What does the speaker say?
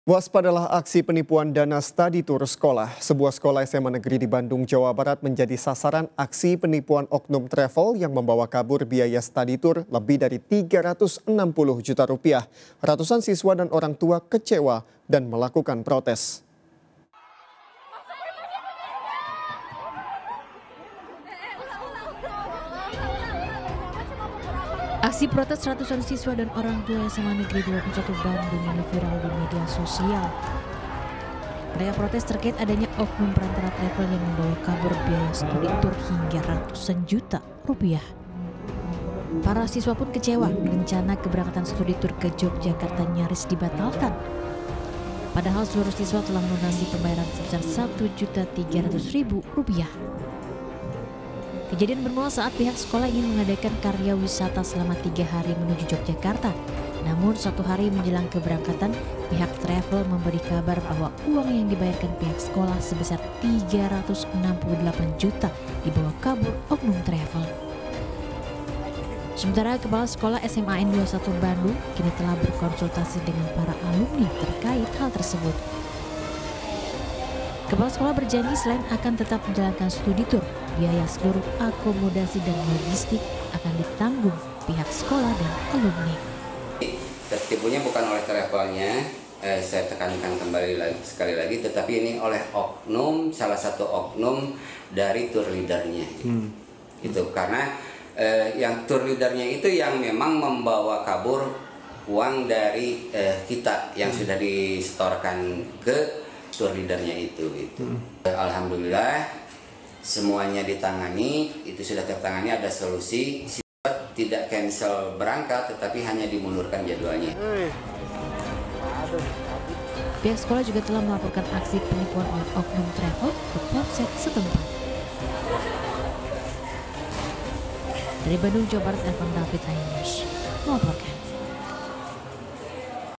Waspadalah aksi penipuan dana study tour sekolah. Sebuah sekolah SMA negeri di Bandung, Jawa Barat menjadi sasaran aksi penipuan oknum travel yang membawa kabur biaya study tour lebih dari 360 juta rupiah. Ratusan siswa dan orang tua kecewa dan melakukan protes. Aksi protes ratusan siswa dan orang tua SMA Negeri 21 Bandung ini viral di media sosial. Mereka protes terkait adanya oknum perantara travel yang membawa kabur biaya studi tour hingga ratusan juta rupiah. Para siswa pun kecewa rencana keberangkatan studi tour ke Yogyakarta nyaris dibatalkan. Padahal seluruh siswa telah melunasi pembayaran sebesar Rp1.300.000. Kejadian bermula saat pihak sekolah ingin mengadakan karya wisata selama 3 hari menuju Yogyakarta. Namun 1 hari menjelang keberangkatan, pihak travel memberi kabar bahwa uang yang dibayarkan pihak sekolah sebesar 368 juta dibawa kabur oknum travel. Sementara Kepala Sekolah SMA N 21 Bandung kini telah berkonsultasi dengan para alumni terkait hal tersebut. Kepala sekolah berjanji selain akan tetap menjalankan studi tour, biaya seluruh akomodasi dan logistik akan ditanggung pihak sekolah dan alumni. Tertipunya bukan oleh travelnya, saya tekankan sekali lagi, tetapi ini oleh oknum, salah satu oknum dari tour leadernya. Itu karena yang tour leadernya itu yang memang membawa kabur uang dari kita yang sudah disetorkan ke tour leadernya itu. Alhamdulillah semuanya ditangani, itu sudah tertangani, ada solusi. Tidak cancel berangkat, tetapi hanya dimundurkan jadwalnya. Pihak sekolah juga telah melaporkan aksi penipuan oleh oknum travel ke Polsek setempat. Dari Bandung, Jawa Barat, Evan David Ainus melaporkan.